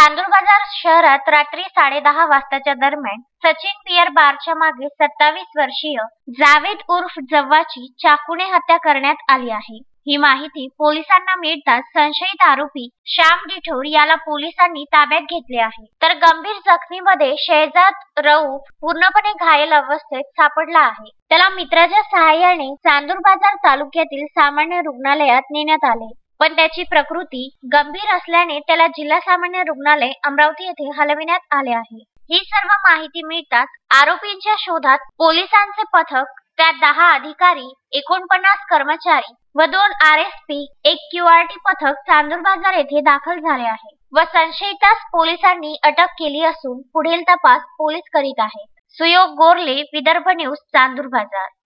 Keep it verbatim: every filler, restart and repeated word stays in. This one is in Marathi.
चांदूर बाजार शहरात रात्री साडेदहा वाजताच्या दरम्यान सचिन बियर बारच्या मागे सत्तावीस वर्षीय जावेद उर्फ जव्वाची चाकूने हत्या करण्यात आली आहे। ही माहिती पोलिसांना मिळताच संशयित आरोपी श्याम डिठोर याला पोलिसांनी ताब्यात घेतले आहे। तर गंभीर जखमीमध्ये शहजाद रऊफ पूर्णपणे घायल अवस्थेत सापडला आहे। त्याला मित्राच्या सहाय्याने चांदूर बाजार तालुक्यातील सामान्य रुग्णालयात नेण्यात आले, पण त्याची प्रकृती गंभीर असल्याने त्याला जिल्हा सामान्य रुग्णालय अमरावती येथे हलविण्यात आले आहे। ही सर्व माहिती मिळताच आरोपींच्या शोधात पोलिसांचे पथक, त्यात दहा अधिकारी, एकोणपन्नास कर्मचारी व दोन आर एस पी, एक क्यू आर टी पथक चांदूर बाजार येथे दाखल झाले आहे व संशयितास पोलिसांनी अटक केली असून पुढील तपास पोलीस करीत आहेत। सुयोग गोरले, विदर्भ न्यूज, चांदूर बाजार।